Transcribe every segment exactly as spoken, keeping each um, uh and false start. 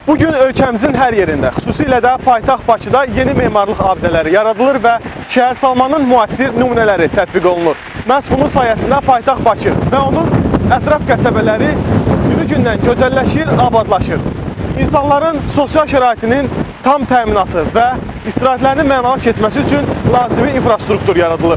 Bugün ölkəmizin hər yerində, xüsusilə də paytaxt Bakıda yeni memarlıq abidələri yaradılır və şəhərsalmanın müasir nümunələri tətbiq olunur. Məhz bunun sayəsində paytaxt Bakı və onun ətraf qəsəbələri günü-gündən gözəlləşir, abadlaşır. İnsanların sosial şəraitinin tam təminatı və istirahətlərinin mənalı keçməsi üçün lazımi infrastruktur yaradılır.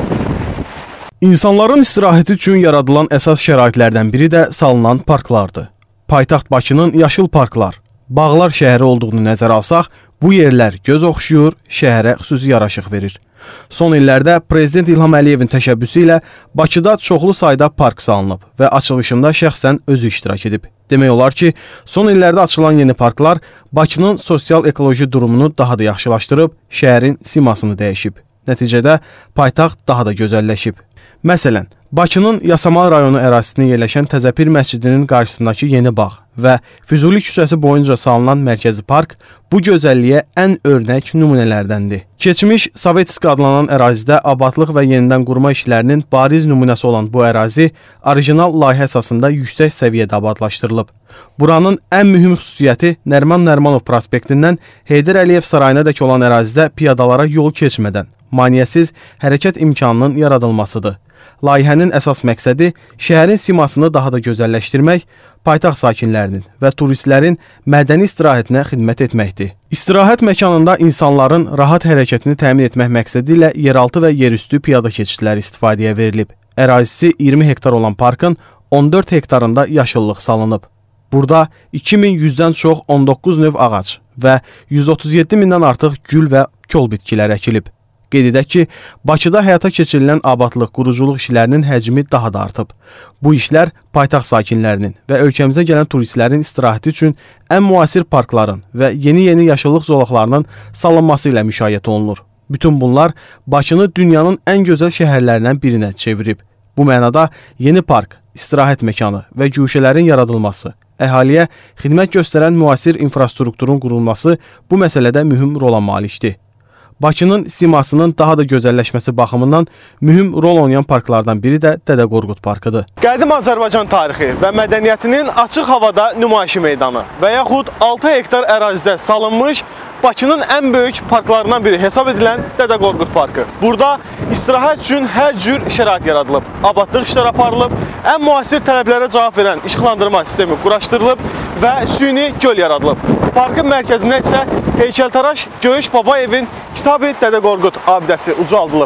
İnsanların istirahəti üçün yaradılan əsas şəraitlərdən biri də salınan parklardır. Paytaxt Bakının yaşıl parklar, bağlar şəhəri olduğunu nəzərə alsaq, bu yerlər göz oxşuyur, şəhərə xüsusi yaraşıq verir. Son illərdə Prezident İlham Əliyevin təşəbbüsü ilə Bakıda çoxlu sayda park salınıb və açılışında şəxsən özü iştirak edib. Demək olar ki, son illərdə açılan yeni parklar Bakının sosial-ekoloji durumunu daha da yaxşılaşdırıb, şəhərin simasını dəyişib. Nəticədə paytaxt daha da gözəlləşib. Məsələn, Bakının Yasamal rayonu ərazisində yerləşən Təzəpir məscidinin qarşısındakı yeni bağ və Füzuli küçəsi boyunca salınan mərkəzi park bu gözəlliyə ən örnək nümunələrdəndir. Keçmiş Sovetski adlanan ərazidə abadlıq və yenidən qurma işlərinin bariz nümunəsi olan bu ərazi orijinal layihə əsasında yüksək səviyyədə abadlaşdırılıb. Buranın ən mühüm xüsusiyyəti Nəriman Nərimanov prospektindən Heydər Əliyev sarayınadək olan ərazidə piyadalara yol keçmədən maneəsiz hərəkət imkanının yaradılmasıdır. Layihənin əsas məqsədi şəhərin simasını daha da gözəlləşdirmək, paytaxt sakinlərinin və turistlərin mədəni istirahətinə xidmət etməkdir. İstirahət məkanında insanların rahat hərəkətini təmin etmək məqsədi ilə yeraltı və yerüstü piyada keçidləri istifadəyə verilib. Ərazisi iyirmi hektar olan parkın on dörd hektarında yaşıllıq salınıb. Burada iki min yüzdən çox on doqquz növ ağac və yüz otuz yeddi mindən artıq gül və kol bitkilər əkilib. Qeyd edək ki, Bakıda həyata keçirilən abadlıq, quruculuq işlərinin həcmi daha da artıb. Bu işlər paytaxt sakinlərinin və ölkəmizə gələn turistlərin istirahəti üçün ən müasir parkların və yeni-yeni yaşıllıq zolaqlarının salınması ilə müşayiət olunur. Bütün bunlar Bakını dünyanın ən gözəl şəhərlərindən birinə çevirib. Bu mənada yeni park, istirahət məkanı və güşələrin yaradılması, əhaliyə xidmət göstərən müasir infrastrukturun qurulması bu məsələdə mühüm rola malikdir. Bakının simasının daha da gözəlləşməsi baxımından mühüm rol oynayan parklardan biri də Dədə Qorqud parkıdır. Qədim Azərbaycan tarixi və mədəniyyətinin açıq havada nümayişi meydanı və yaxud altı hektar ərazidə salınmış Bakının ən böyük parklarından biri hesab edilən Dədə Qorqud parkı. Burada istirahət üçün hər cür şərait yaradılıb, abadlıq işləri aparılıb, ən müasir tələblərə cavab verən işıqlandırma sistemi quraşdırılıb və süni göl yaradılıb. Parkın mərkəzində isə heykəltaraş Göyüş Babayevin Kitab-ı Dədə Qorqud abidəsi ucaldılıb.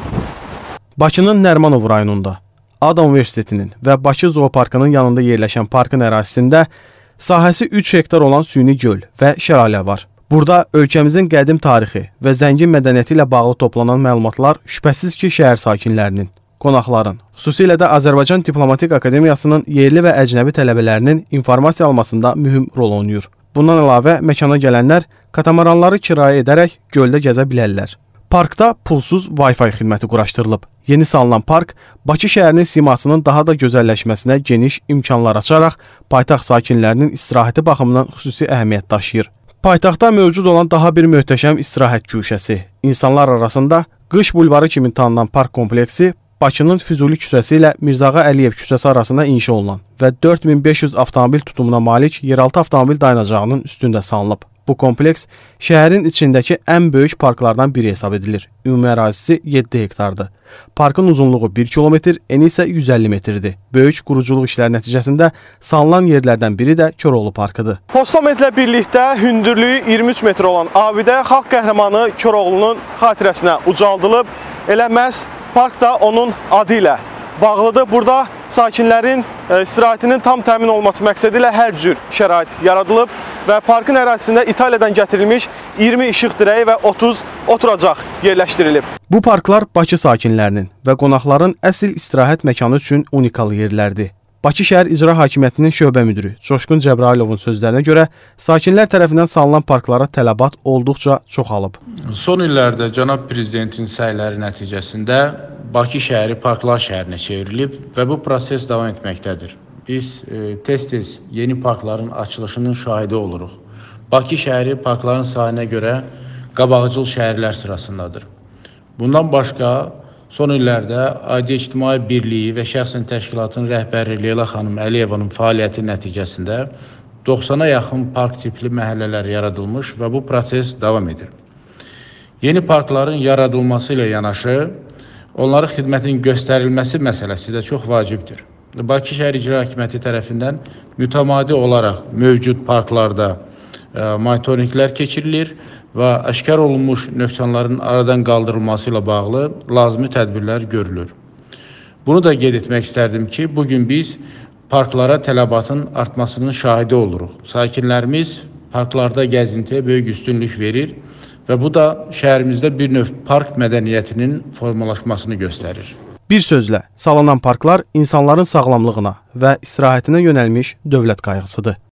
Bakının Nərimanov rayonunda, Ada Universitetinin və Bakı Zooparkının yanında yerləşən parkın ərazisində sahəsi üç hektar olan süni göl və şəlalə var. Burada ölkəmizin qədim tarixi və zəngin mədəniyyəti ilə bağlı toplanan məlumatlar şübhəsiz ki, şəhər sakinlərinin, qonaqların, xüsusilə də Azərbaycan Diplomatik Akademiyasının yerli və əcnəbi tələbələrinin informasiya almasında mühüm rol oynayır. Bundan əlavə, məkana gələnlər katamaranları kirayə edərək göldə gəzə bilərlər. Parkda pulsuz Wi-Fi xidməti quraşdırılıb. Yeni salınan park Bakı şəhərinin simasının daha da gözəlləşməsinə geniş imkanlar açaraq paytaxt sakinlərinin istirahəti baxımından xüsusi əhəmiyyət daşıyır. Paytaxtda mövcud olan daha bir möhtəşəm istirahət güşəsi, insanlar arasında Qış bulvarı kimi tanınan park kompleksi Bakının Füzuli küçəsi ilə Mirzağa Əliyev küçəsi arasında inşa olunan və dörd min beş yüz avtomobil tutumuna malik yeraltı avtomobil dayanacağının üstündə salınıb. Bu kompleks şəhərin içindəki ən böyük parklardan biri hesab edilir. Ümumi ərazisi yeddi hektardır. Parkın uzunluğu bir kilometr, eni isə yüz əlli metrdir. Böyük quruculuq işləri nəticəsində salınan yerlərdən biri də Koroğlu parkıdır. Postamentlə birlikdə hündürlüyü iyirmi üç metr olan abidə xalq qəhrəmanı Koroğlunun xatirəsinə ucaldılıb. Elə məhz park da onun adı ilə bağlıdır. Burada sakinlərin istirahətinin tam təmin olması məqsədi ilə hər cür şərait yaradılıb və parkın ərazisində İtaliyadan gətirilmiş iyirmi işıq dirəyi və otuz oturacaq yerləşdirilib. Bu parklar Bakı sakinlərinin və qonaqların əsl istirahət məkanı üçün unikal yerlərdir. Bakı şəhər İcra Hakimiyyətinin şöbə müdürü Coşqun Cəbrailovun sözlərinə görə sakinlər tərəfindən salınan parklara tələbat olduqca çoxalıb. Son illərdə cənab prezidentin səyləri nəticəsində Bakı şəhəri parklar şəhərinə çevrilib və bu proses davam etməkdədir. Biz tez-tez yeni parkların açılışının şahidi oluruq. Bakı şəhəri parkların sayına görə qabaqcıl şəhərlər sırasındadır. Bundan başqa son illərdə Aidiyyət İctimai Birliyi və şəxsən təşkilatın rəhbəri Leyla xanım Əliyevanın fəaliyyəti nəticəsində doxsana yaxın park tipli məhəllələr yaradılmış və bu proses davam edir. Yeni parkların yaradılması ilə yanaşı, onların xidmətin göstərilməsi məsələsi də çox vacibdir. Bakı Şəhər İcra Hakimiyyəti tərəfindən mütəmadi olaraq mövcud parklarda e, monitorinqlər keçirilir və aşkar olunmuş nöqsanların aradan qaldırılması ilə bağlı lazımi tədbirlər görülür. Bunu da qeyd etmək istərdim ki, bugün biz parklara tələbatın artmasının şahidi oluruq. Sakinlərimiz parklarda gəzintiyə böyük üstünlük verir və bu da şəhərimizdə bir növ park mədəniyyətinin formalaşmasını göstərir. Bir sözlə, salınan parklar insanların sağlamlığına və istirahətinə yönəlmiş dövlət qayğısıdır.